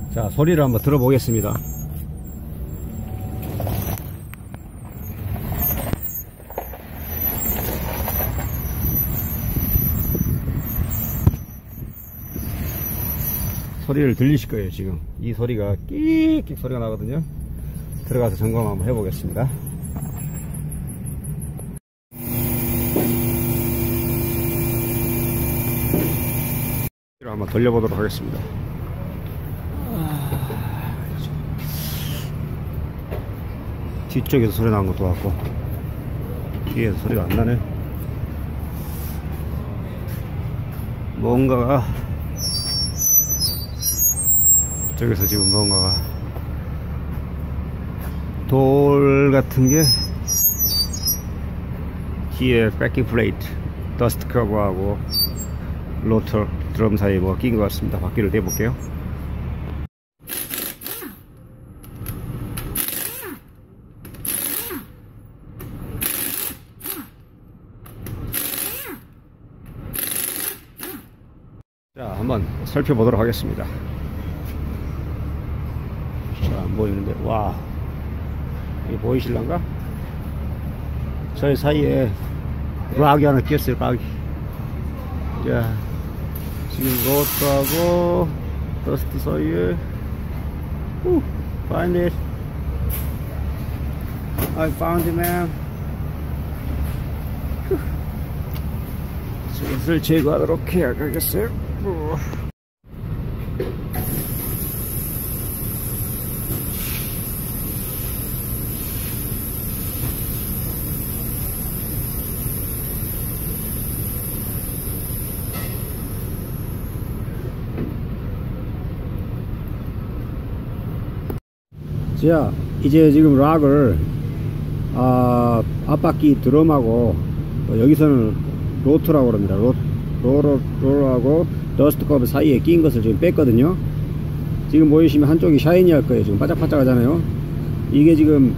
자, 소리를 한번 들어보겠습니다. 소리를 들리실 거예요. 지금 이 소리가 끽끽 소리가 나거든요. 들어가서 점검 한번 해보겠습니다. 한번 돌려보도록 하겠습니다. 뒤쪽에서 소리 나는 것도 같고 뒤에서 소리가 안 나네. 뭔가가 저기서 지금 뭔가가 돌 같은 게 뒤에 백킹 플레이트, 더스트 커버하고 로터 드럼 사이에 뭐가 낀 것 같습니다. 바퀴를 대볼게요. 자, 한번 살펴보도록 하겠습니다. 자, 안 보이는데, 와, 이게 보이실란가? 저희 사이에 락이 하나 끼었어요. 락이. 자, 지금 로트하고 더스트 사이에 find it. I found it, man. 이것을 제거하도록 해야겠어요. 자, 이제 지금 락을 앞바퀴 드럼하고 여기서는 로트라고 그럽니다. 로러하고 더스트 커브 사이에 낀 것을 지금 뺐거든요. 지금 보이시면 한쪽이 샤이니 할 거예요. 지금 바짝바짝 하잖아요. 이게 지금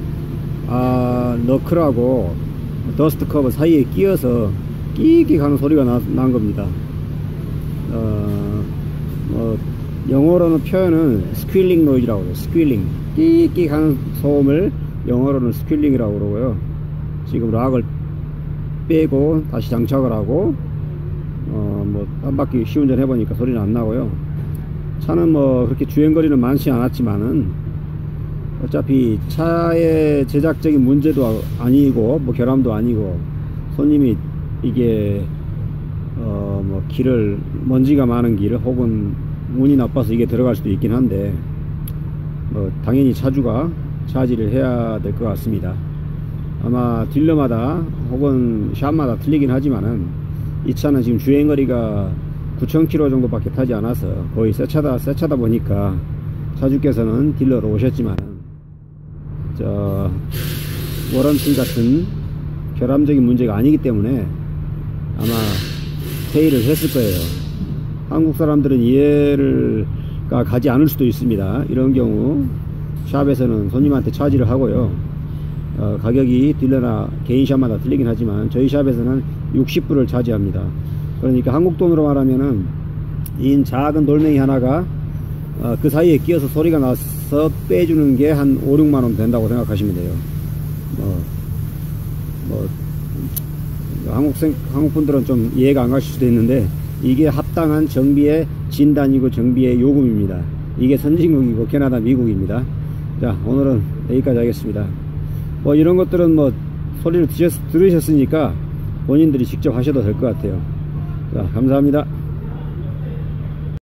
너클하고 더스트 커브 사이에 끼어서 끼익 하는 소리가 난 겁니다. 영어로는 표현은 스퀼링 노이즈라고 해요. 스퀼링, 끼익 하는 소음을 영어로는 스퀼링이라고 그러고요. 지금 락을 빼고 다시 장착을 하고 한 바퀴 시운전 해보니까 소리는 안 나고요. 차는 뭐 그렇게 주행거리는 많지 않았지만은 어차피 차의 제작적인 문제도 아니고 뭐 결함도 아니고 손님이 이게 뭐 길을 먼지가 많은 길 혹은 운이 나빠서 이게 들어갈 수도 있긴 한데 뭐 당연히 차주가 차지를 해야 될 것 같습니다. 아마 딜러마다 혹은 샵마다 틀리긴 하지만은 이 차는 지금 주행거리가 9,000km 정도밖에 타지 않아서 거의 새 차다 보니까 차주께서는 딜러로 오셨지만은 워런티 같은 결함적인 문제가 아니기 때문에 아마 페이를 했을 거예요. 한국 사람들은 이해를 가지 않을 수도 있습니다. 이런 경우 샵에서는 손님한테 차지를 하고요. 가격이 딜러나 개인샵마다 틀리긴 하지만 저희 샵에서는 60불을 차지합니다. 그러니까 한국 돈으로 말하면은 이 작은 돌멩이 하나가 그 사이에 끼어서 소리가 나서 빼주는 게 한 5, 6만원 된다고 생각하시면 돼요. 한국 분들은 좀 이해가 안 가실 수도 있는데 이게 합당한 정비의 진단이고 정비의 요금입니다. 이게 선진국이고 캐나다, 미국입니다. 자, 오늘은 여기까지 하겠습니다. 뭐 이런 것들은 뭐 소리를 들으셨으니까 본인들이 직접 하셔도 될 것 같아요. 자, 감사합니다.